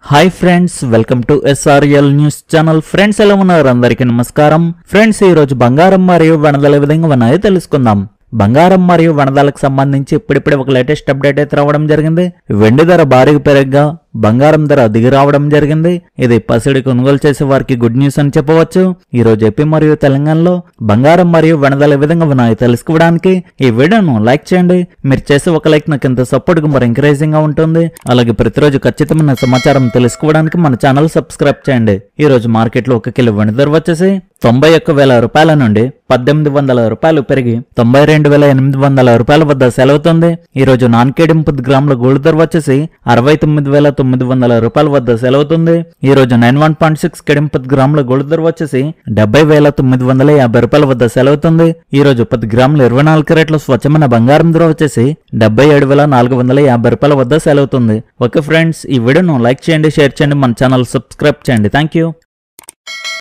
Hi friends, welcome to SRL news channel. Friends, ఎలా ఉన్నారు? అందరికీ నమస్కారం. ఫ్రెండ్స్, ఈ రోజు బంగారం మరియు వెనదల విధంగా ఉన్నాయో తెలుసుకుందాం. బంగారం మరియు వనదాలకు సంబంధించి ఇప్పుడిప్పుడే ఒక లేటెస్ట్ అప్డేట్ అయితే రావడం జరిగింది. వెండి ధర భారీగా పెరగగా బంగారం ధర దిగి రావడం జరిగింది. ఇది పసిడి కొనుగోలు చేసే వారికి గుడ్ న్యూస్ అని చెప్పవచ్చు. ఈ రోజు ఏపీ మరియు తెలంగాణలో బంగారం మరియు వెనదాలు ఏ విధంగా ఉన్నాయో తెలుసుకోవడానికి ఈ వీడియోను లైక్ చేయండి. మీరు చేసే ఒక లైక్ నాకు ఎంత సపోర్ట్ గా మరి ఎంకరేజింగ్ గా ఉంటుంది. అలాగే ప్రతిరోజు ఖచ్చితమైన సమాచారం తెలుసుకోవడానికి మన ఛానల్ సబ్స్క్రైబ్ చేయండి. ఈ రోజు మార్కెట్ లో 1 కిలో వెండి ధర వచ్చేసి 91,000 రూపాయల నుండి 1,800 రూపాయలు పెరిగి 92,800 రూపాయల వద్ద సెలవుతుంది. ఈ రోజు నాన్ కేడియం 10 గ్రాముల గోల్డ్ ధర వచ్చేసి 69,900 రూపాయల వద్ద సెలవుతుంది. ఈ రోజు 91.6 కేడియం 10 గ్రాముల గోల్డ్ ధర వచ్చేసి 70,950 రూపాయల వద్ద సెలవుతుంది. ఈ రోజు 10 గ్రాముల 24 క్యారెట్ల స్వచ్ఛమైన బంగారం ధర వచ్చేసి 77,450 రూపాయల వద్ద సెలవుతుంది. ఓకే ఫ్రెండ్స్, ఈ వీడియోను లైక్ చేయండి, షేర్ చేయండి, మన ఛానల్ సబ్స్క్రైబ్ చేయండి. Thank you.